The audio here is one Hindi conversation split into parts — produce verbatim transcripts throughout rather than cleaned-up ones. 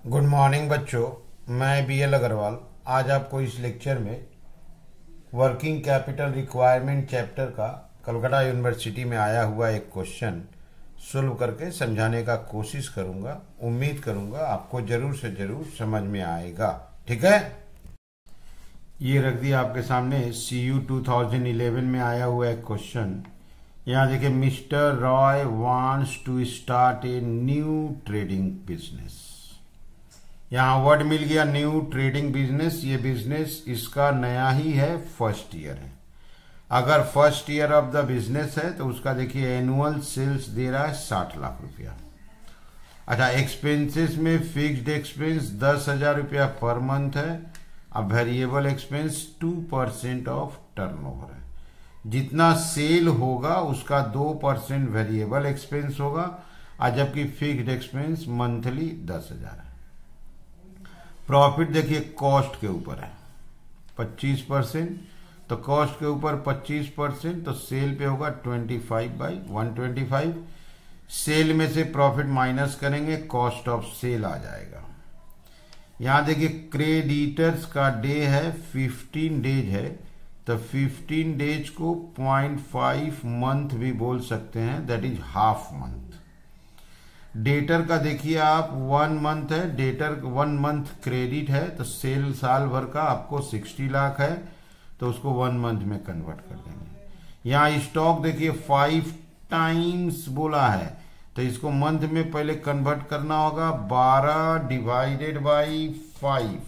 गुड मॉर्निंग बच्चों, मैं बी एल अग्रवाल आज आपको इस लेक्चर में वर्किंग कैपिटल रिक्वायरमेंट चैप्टर का कलकत्ता यूनिवर्सिटी में आया हुआ एक क्वेश्चन सोल्व करके समझाने का कोशिश करूंगा। उम्मीद करूंगा आपको जरूर से जरूर समझ में आएगा। ठीक है, ये रख दिया आपके सामने। C U two thousand eleven में आया हुआ एक क्वेश्चन। यहाँ देखिए, mister Roy wants to start a new trading business. यहाँ वर्ड मिल गया न्यू ट्रेडिंग बिजनेस। ये बिजनेस इसका नया ही है, फर्स्ट ईयर है। अगर first year of the business है तो उसका देखिए एनुअल सेल्स दे रहा है साठ लाख रुपया। अच्छा, एक्सपेंसेस में फिक्स्ड एक्सपेंस दस हजार रुपया पर मंथ है। अब variable expense two percent of turnover है। जितना सेल होगा उसका दो परसेंट वेरिएबल एक्सपेंस होगा, और जबकि फिक्स्ड एक्सपेंस मंथली दस हजार है। प्रॉफिट देखिए कॉस्ट के ऊपर है पच्चीस परसेंट, तो कॉस्ट के ऊपर पच्चीस परसेंट, तो सेल पे होगा पच्चीस by one twenty five. Sale में से प्रॉफिट माइनस करेंगे, कॉस्ट ऑफ सेल आ जाएगा। यहां देखिए क्रेडिटर्स का डे है फिफ्टीन डेज है, तो फिफ्टीन डेज को पॉइंट फाइव मंथ भी बोल सकते हैं, that is half month. Debtor का देखिए आप वन मंथ है, डेटर वन मंथ क्रेडिट है, तो सेल साल भर का आपको सिक्सटी लाख है, तो उसको वन मंथ में कन्वर्ट कर देंगे। यहाँ स्टॉक देखिए फाइव टाइम्स बोला है, तो इसको मंथ में पहले कन्वर्ट करना होगा। बारह डिवाइडेड बाई फाइव,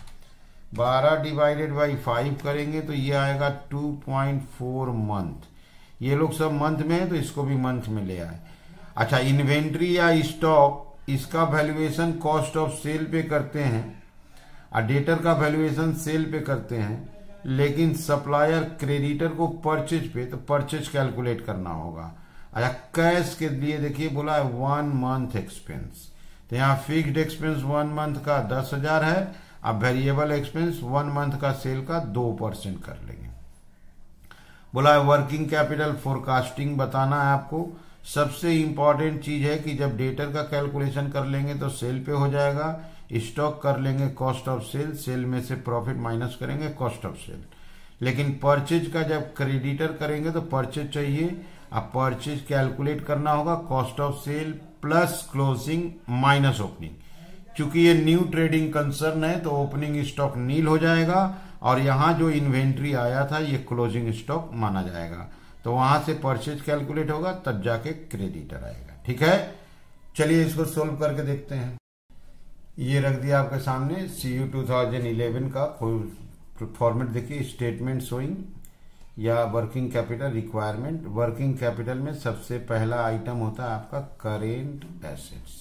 बारह डिवाइडेड बाई फाइव करेंगे तो ये आएगा टू पॉइंट फोर मंथ। ये लोग सब मंथ में है तो इसको भी मंथ में ले आए। अच्छा, इन्वेंट्री या स्टॉक इसका वैल्यूएशन कॉस्ट ऑफ सेल पे करते हैं, और डेटर का वैल्यूएशन सेल पे करते हैं, लेकिन सप्लायर क्रेडिटर को परचेज पे, तो परचेज कैलकुलेट करना होगा। अच्छा, कैश के लिए देखिए बोला है वन मंथ एक्सपेंस, तो यहाँ फिक्स्ड एक्सपेंस वन मंथ का दस हजार है, अब वेरिएबल एक्सपेंस वन मंथ का सेल का दो परसेंट कर लेंगे। बोला है वर्किंग कैपिटल फोरकास्टिंग बताना है आपको। सबसे इंपॉर्टेंट चीज है कि जब डेटर का कैलकुलेशन कर लेंगे तो सेल पे हो जाएगा, स्टॉक कर लेंगे कॉस्ट ऑफ सेल, सेल में से प्रॉफिट माइनस करेंगे कॉस्ट ऑफ सेल। लेकिन परचेज का जब क्रेडिटर करेंगे तो परचेज चाहिए, अब परचेज कैलकुलेट करना होगा cost of sale plus closing minus opening. चूंकि ये न्यू ट्रेडिंग कंसर्न है तो ओपनिंग स्टॉक नील हो जाएगा, और यहाँ जो इन्वेंट्री आया था ये क्लोजिंग स्टॉक माना जाएगा, तो वहां से परचेज कैलकुलेट होगा, तब जाके क्रेडिटर आएगा। ठीक है, चलिए इसको सोल्व करके देखते हैं। ये रख दिया आपके सामने C U two thousand eleven का फॉर्मेट देखिए, स्टेटमेंट शोइंग या working capital requirement. Working capital में सबसे पहला आइटम होता है आपका करेंट एसेट्स।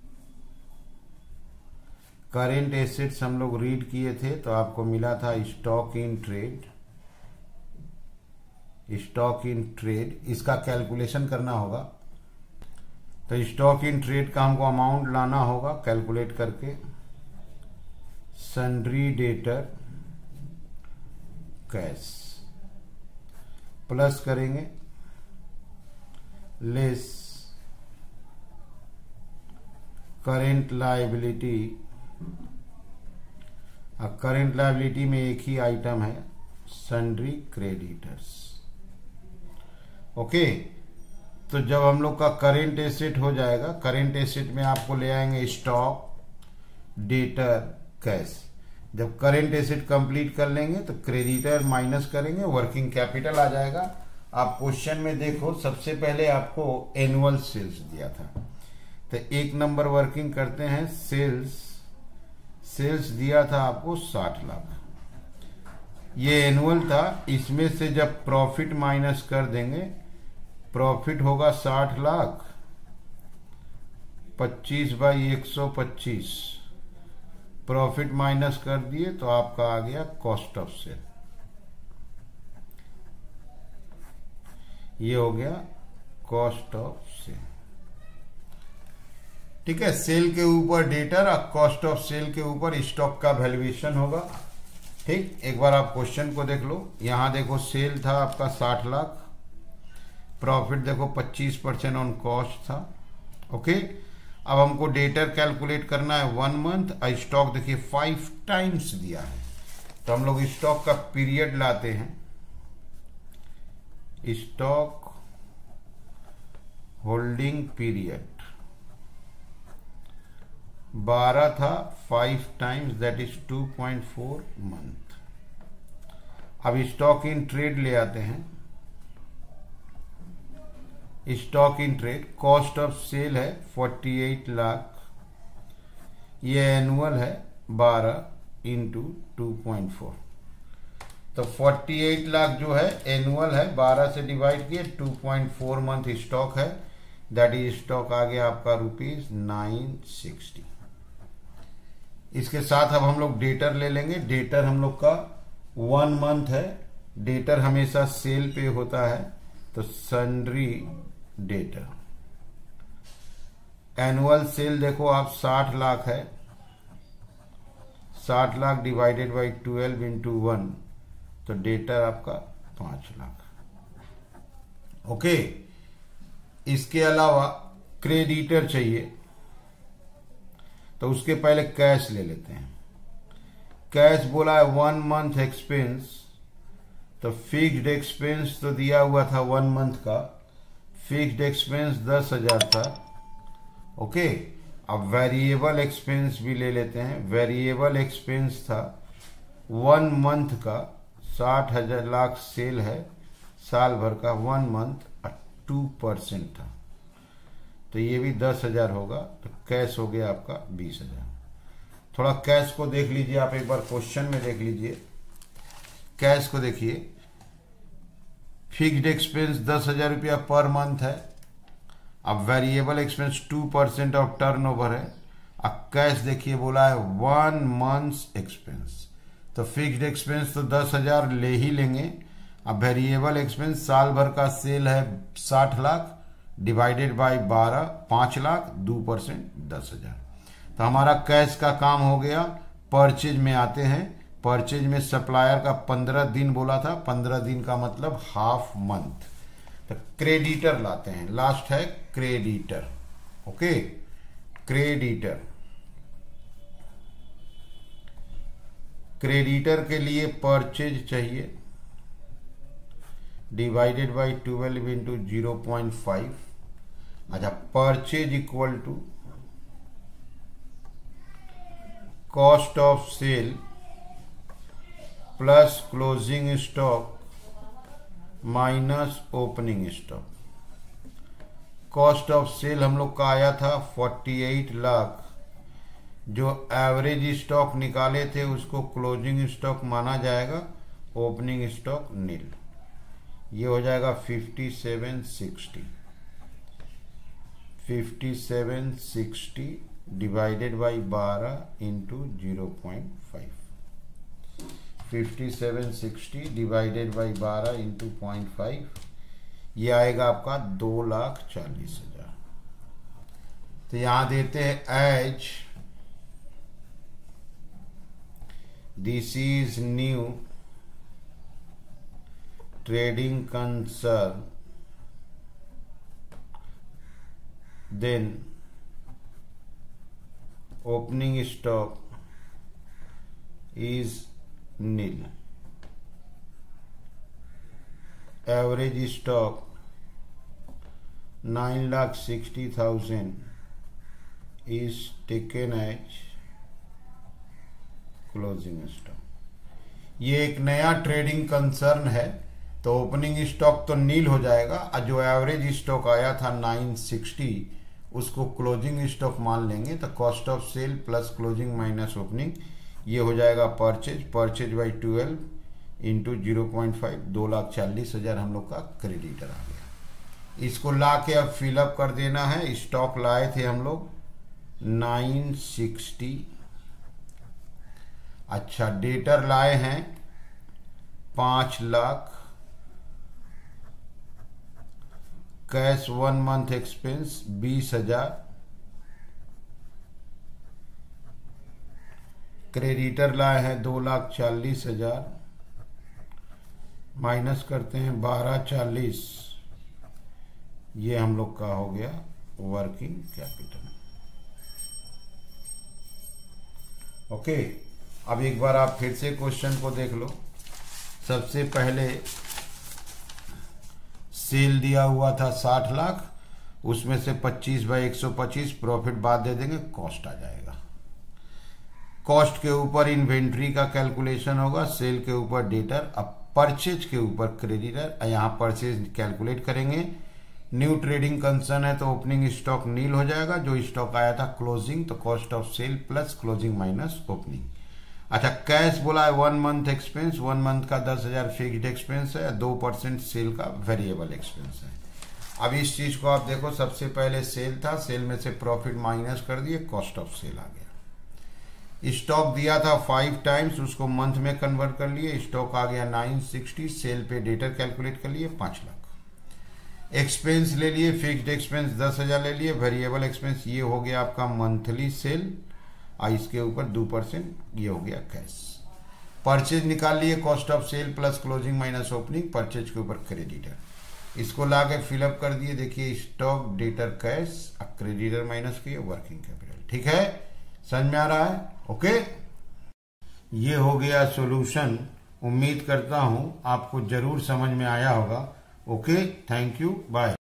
करेंट एसेट्स हम लोग रीड किए थे तो आपको मिला था stock in trade. Stock in trade इसका कैलकुलेशन करना होगा, तो स्टॉक इन ट्रेड का हमको अमाउंट लाना होगा कैलकुलेट करके। सन्ड्री डेटर कैश प्लस करेंगे less current liability. Current liability में एक ही आइटम है सन्ड्री क्रेडिटर्स। ओके, तो जब हम लोग का करेंट एसेट हो जाएगा, करेंट एसेट में आपको ले आएंगे स्टॉक, डेटर, कैश। जब करेंट एसेट कंप्लीट कर लेंगे तो क्रेडिटर माइनस करेंगे, वर्किंग कैपिटल आ जाएगा। आप क्वेश्चन में देखो, सबसे पहले आपको एनुअल सेल्स दिया था, तो एक नंबर वर्किंग करते हैं सेल्स। सेल्स दिया था आपको साठ लाख, ये एनुअल था। इसमें से जब प्रॉफिट माइनस कर देंगे, प्रॉफिट होगा साठ लाख, पच्चीस बाई एक सौ पच्चीस, प्रॉफिट माइनस कर दिए तो आपका आ गया कॉस्ट ऑफ सेल। ये हो गया कॉस्ट ऑफ सेल। ठीक है, सेल के ऊपर डेटर और कॉस्ट ऑफ सेल के ऊपर स्टॉक का वैल्यूएशन होगा। ठीक, एक बार आप क्वेश्चन को देख लो। यहां देखो सेल था आपका साठ लाख, प्रॉफिट देखो पच्चीस परसेंट ऑन कॉस्ट था। ओके, अब हमको डेटर कैलकुलेट करना है वन मंथ। स्टॉक देखिए फाइव टाइम्स दिया है, तो हम लोग स्टॉक का पीरियड लाते हैं। स्टॉक होल्डिंग पीरियड बारह था, five times that is two point four month. अब स्टॉक इन ट्रेड ले आते हैं। Stock in trade cost of sale है अड़तालीस लाख, ये एनुअल है बारह इंटू टू पॉइंट फोर, तो अड़तालीस लाख जो है एनुअल है, बारह से डिवाइड किए, two point four month stock है, दैट इज स्टॉक आ गया आपका रुपीज नाइन सिक्सटी। इसके साथ अब हम लोग डेटर ले लेंगे। डेटर हम लोग का वन मंथ है, डेटर हमेशा सेल पे होता है, तो सन्ड्री डेटर। एनुअल सेल देखो आप साठ लाख है, साठ lakh divided by twelve into one, तो डेटर आपका पांच लाख। ओके, इसके अलावा क्रेडिटर चाहिए, तो उसके पहले कैश ले लेते हैं। कैश बोला है वन मंथ एक्सपेंस, तो फिक्स्ड एक्सपेंस तो दिया हुआ था वन मंथ का, फिक्स्ड एक्सपेंस दस हजार था। ओके, अब वेरिएबल एक्सपेंस भी ले लेते हैं। वेरिएबल एक्सपेंस था वन मंथ का, साठ हजार लाख सेल है साल भर का, वन मंथ टू परसेंट था, तो ये भी दस हजार होगा, तो कैश हो गया आपका बीस हजार। थोड़ा कैश को देख लीजिए आप, एक बार क्वेश्चन में देख लीजिए कैश को। देखिए फिक्स्ड एक्सपेंस दस हजार रुपया पर मंथ है, अब variable expense two percent of turnover है। अब कैश देखिए बोला है वन मंथ्स एक्सपेंस, तो फिक्स्ड एक्सपेंस तो दस हजार ले ही लेंगे। अब वेरिएबल एक्सपेंस साल भर का सेल है साठ लाख डिवाइडेड बाय बारह, पांच लाख, दो परसेंट दस हजार। तो हमारा कैश का काम हो गया। परचेज में आते हैं। परचेज में सप्लायर का पंद्रह दिन बोला था, पंद्रह दिन का मतलब हाफ मंथ। तो क्रेडिटर लाते हैं, लास्ट है क्रेडिटर। ओके, क्रेडिटर क्रेडिटर के लिए परचेज चाहिए, divided by twelve into zero point five. अच्छा, purchase equal to cost of sale plus closing stock minus opening stock. Cost of sale हम लोग का आया था अड़तालीस लाख, जो एवरेज स्टॉक निकाले थे उसको क्लोजिंग स्टॉक माना जाएगा, ओपनिंग स्टॉक नील, ये हो जाएगा fifty seven sixty. Fifty seven sixty divided by बारह into zero point five, fifty seven sixty divided by बारह इंटू पॉइंट फाइव, ये आएगा आपका दो लाख चालीस हजार। तो यहां देते हैं as this is new trading concern, then opening stock is nil, average stock nine lakh sixty thousand is taken as closing stock। ये एक नया ट्रेडिंग कंसर्न है, तो ओपनिंग स्टॉक तो नील हो जाएगा, और जो एवरेज स्टॉक आया था नाइन सिक्सटी उसको क्लोजिंग स्टॉक मान लेंगे, तो cost of sale plus closing minus opening, ये हो जाएगा purchase. Purchase by twelve into zero point five, दो लाख चालीस हजार हम लोग का क्रेडिटर आ गया। इसको ला के अब फिलअप कर देना है। स्टॉक लाए थे हम लोग नाइन सिक्सटी, अच्छा डेटर लाए हैं पांच lakh, cash one month expense बीस हजार, क्रेडिटर लाए हैं दो लाख चालीस हजार, माइनस करते हैं बारह चालीस, ये हम लोग का हो गया वर्किंग कैपिटल। ओके, अब एक बार आप फिर से क्वेश्चन को देख लो। सबसे पहले सेल दिया हुआ था साठ लाख, उसमें से पच्चीस बाई एक सौ पच्चीस प्रॉफिट बाद दे देंगे, कॉस्ट आ जाएगा। कॉस्ट के ऊपर इन्वेंट्री का कैलकुलेशन होगा, सेल के ऊपर डेटर, अब परचेज के ऊपर क्रेडिटर। यहाँ परचेज कैलकुलेट करेंगे। न्यू ट्रेडिंग कंसर्न है तो ओपनिंग स्टॉक नील हो जाएगा, जो स्टॉक आया था क्लोजिंग, तो cost of sale plus closing minus opening. अच्छा, कैश बोला है one month expense, one month का दस हजार फिक्स्ड एक्सपेंस है, दो परसेंट सेल का वेरिएबल एक्सपेंस है। अब इस चीज को आप देखो, सबसे पहले सेल था, सेल में से प्रॉफिट माइनस कर दिए, कॉस्ट ऑफ सेल आ गया। स्टॉक दिया था फाइव टाइम्स, उसको मंथ में कन्वर्ट कर लिए, स्टॉक आ गया नाइन सिक्सटी, सेल पे डेटर कैलकुलेट कर लिए पांच लाख। एक्सपेंस ले लिए, फिक्स्ड एक्सपेंस दस हजार ले लिए, वेरिएबल एक्सपेंस ये हो गया आपका मंथली सेल, और इसके ऊपर दो परसेंट ये हो गया कैश। परचेज निकाल लिए, cost of sale plus closing minus opening, purchase के ऊपर क्रेडिटर, इसको लाके फिलअप कर दिए। देखिए stock debtor cash, creditor minus किए वर्किंग कैपिटल। ठीक है, समझ में आ रहा है? ओके, ये हो गया सॉल्यूशन। उम्मीद करता हूं आपको जरूर समझ में आया होगा। Okay, thank you, bye.